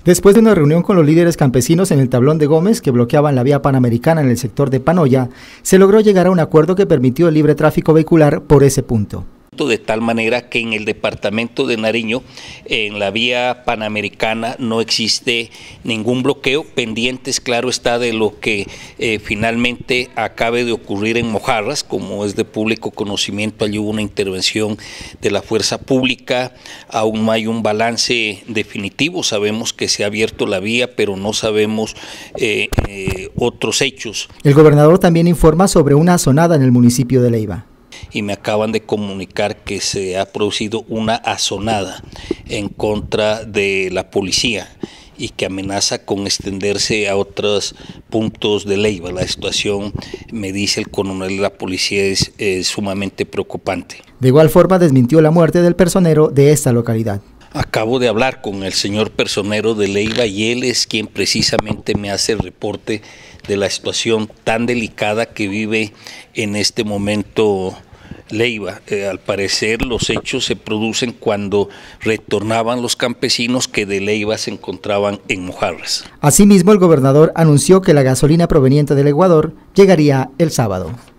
Después de una reunión con los líderes campesinos en el Tablón de Gómez que bloqueaban la vía panamericana en el sector de Panoya, se logró llegar a un acuerdo que permitió el libre tráfico vehicular por ese punto. De tal manera que en el departamento de Nariño, en la vía panamericana, no existe ningún bloqueo. Pendientes, claro está, de lo que finalmente acabe de ocurrir en Mojarras. Como es de público conocimiento, allí hubo una intervención de la fuerza pública. Aún no hay un balance definitivo. Sabemos que se ha abierto la vía, pero no sabemos otros hechos. El gobernador también informa sobre una azonada en el municipio de Leiva. Y me acaban de comunicar que se ha producido una azonada en contra de la policía y que amenaza con extenderse a otros puntos de Leiva. La situación, me dice el coronel de la policía, es sumamente preocupante. De igual forma desmintió la muerte del personero de esta localidad. Acabo de hablar con el señor personero de Leiva y él es quien precisamente me hace el reporte de la situación tan delicada que vive en este momento Leiva. Al parecer los hechos se producen cuando retornaban los campesinos que de Leiva se encontraban en Mojarras. Asimismo, el gobernador anunció que la gasolina proveniente del Ecuador llegaría el sábado.